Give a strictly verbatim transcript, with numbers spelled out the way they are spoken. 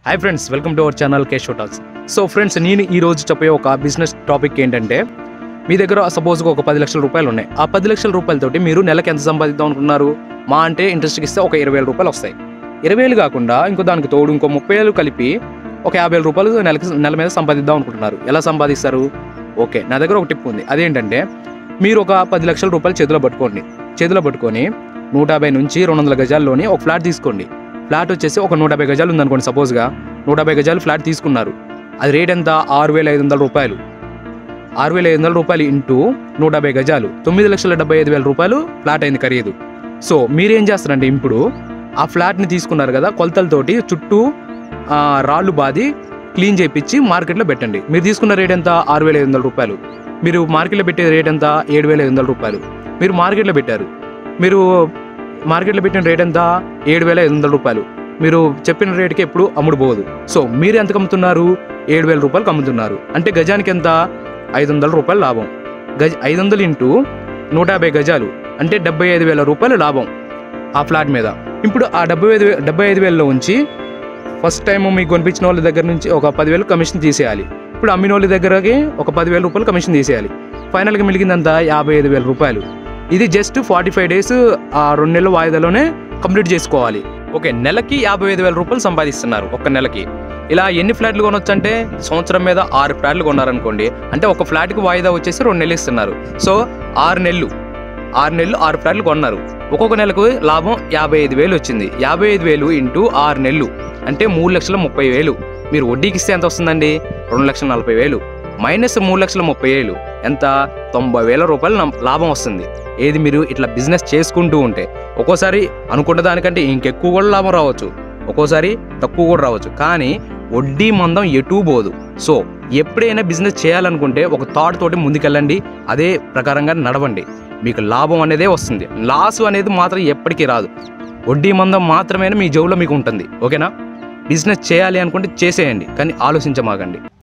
Hi friends, welcome to our channel Keshav talks. So friends, నేను ఈ రోజు చెప్పే ఒక బిజినెస్ టాపిక్ ఏంటంటే, మీ దగ్గర సపోజ్గా ఒక పది లక్షల రూపాయలు ఉన్నాయి. ఆ పది లక్షల రూపాయలతోటి మీరు నెలకి ఎంత సంపాదిద్దాం అనుకున్నారు? మా అంటే ఇంట్రెస్ట్కి ఇస్తే ఒక ఇరవై వేల రూపాయలు వస్తాయి. ఇరవై వేలు కాకుండా ఇంకో దానికి తోడు ఇంకో ముప్పై వేలు కలిపి ఒక యాభై వేల రూపాయలు నెలకి నెల మీద సంపాదిద్దాం అనుకుంటున్నారు. ఎలా సంపాదిస్తారు? ఓకే, నా దగ్గర ఒక టిప్ ఉంది. అదేంటంటే, మీరు ఒక పది లక్షల రూపాయలు చేతిలో పట్టుకోండి. చేతిలో పట్టుకొని నూట యాభై నుంచి రెండు వందల గజాల్లోని ఒక ఫ్లాట్ తీసుకోండి. ఫ్లాట్ వచ్చేసి ఒక నూట యాభై గజాలు ఉందనుకోండి. సపోజ్గా నూట యాభై గజాలు ఫ్లాట్ తీసుకున్నారు. అది రేట్ ఎంత? ఆరు వేల ఐదు వందల రూపాయలు. ఆరు వేల ఐదు వందల రూపాయలు ఇంటూ నూట యాభై గజాలు తొమ్మిది లక్షల డెబ్బై ఐదు వేల రూపాయలు ఫ్లాట్ అయింది ఖరీదు. సో మీరేం చేస్తారంటే, ఇప్పుడు ఆ ఫ్లాట్ని తీసుకున్నారు కదా, కొలతలతోటి చుట్టూ రాళ్ళు బాది క్లీన్ చేయించి మార్కెట్లో పెట్టండి. మీరు తీసుకున్న రేట్ ఎంత? ఆరు వేల ఐదు వందల రూపాయలు. మీరు మార్కెట్లో పెట్టే రేట్ ఎంత? ఏడు వేల ఐదు వందల రూపాయలు. మీరు మార్కెట్లో పెట్టారు. మీరు మార్కెట్లో పెట్టిన రేట్ ఎంత? ఏడు వేల ఐదు వందల రూపాయలు. మీరు చెప్పిన రేటుకి ఎప్పుడు అమ్ముడు పోదు. సో మీరు ఎంతకు అమ్ముతున్నారు? ఏడు వేల రూపాయలకు అమ్ముతున్నారు. అంటే గజానికి ఎంత? ఐదు వందల రూపాయలు లాభం. గజ ఐదు వందలు ఇంటూ నూట యాభై గజాలు అంటే డెబ్బై ఐదు వేల రూపాయలు లాభం ఆ ఫ్లాట్ మీద. ఇప్పుడు ఆ డెబ్బై ఐదు డెబ్బై ఐదు వేలలో ఉంచి ఫస్ట్ టైం మీకు కొనిపించిన వాళ్ళ దగ్గర నుంచి ఒక పదివేలు కమిషన్ తీసేయాలి. ఇప్పుడు అమ్మిన వాళ్ళ దగ్గరకి ఒక పదివేల రూపాయలు కమిషన్ తీసేయాలి. ఫైనల్గా మిలిగిందంతా యాభై ఐదు వేల రూపాయలు. ఇది జస్ట్ ఫార్టీ ఫైవ్ డేస్ ఆ రెండు నెలల వాయిదాలోనే కంప్లీట్ చేసుకోవాలి. ఓకే, నెలకి యాభై ఐదు వేల రూపాయలు సంపాదిస్తున్నారు ఒక్క నెలకి. ఇలా ఎన్ని ఫ్లాట్లు కొనొచ్చు అంటే, సంవత్సరం మీద ఆరు ఫ్లాట్లు కొన్నారనుకోండి, అంటే ఒక ఫ్లాట్కి వాయిదా వచ్చేసి రెండు నెలలు ఇస్తున్నారు. సో ఆరు నెలలు ఆరు నెలలు ఆరు ఫ్లాట్లు కొన్నారు. ఒక్కొక్క నెలకు లాభం యాభై ఐదు వేలు వచ్చింది. యాభై ఐదు వేలు ఇంటూ ఆరు నెలలు అంటే మూడు లక్షల ముప్పై వేలు. మీరు వడ్డీకి ఇస్తే ఎంత వస్తుందండి? రెండు లక్షల నలభై వేలు మైనస్ మూడు లక్షల ముప్పై వేలు ఎంత? తొంభై వేల రూపాయలు లాభం వస్తుంది. ఏది మీరు ఇట్లా బిజినెస్ చేసుకుంటూ ఉంటే. ఒక్కోసారి అనుకున్న దానికంటే ఇంకెక్కువ కూడా లాభం రావచ్చు, ఒక్కోసారి తక్కువ కూడా రావచ్చు. కానీ వడ్డీ మందం ఎటూ పోదు. సో ఎప్పుడైనా బిజినెస్ చేయాలనుకుంటే ఒక థాట్ తోటి ముందుకెళ్ళండి, అదే ప్రకారంగా నడవండి. మీకు లాభం అనేదే వస్తుంది. లాస్ అనేది మాత్రం ఎప్పటికీ రాదు. వడ్డీ మందం మాత్రమే మీ జోబులో మీకు ఉంటుంది. ఓకేనా? బిజినెస్ చేయాలి అనుకుంటే చేసేయండి, కానీ ఆలోచించమాగండి.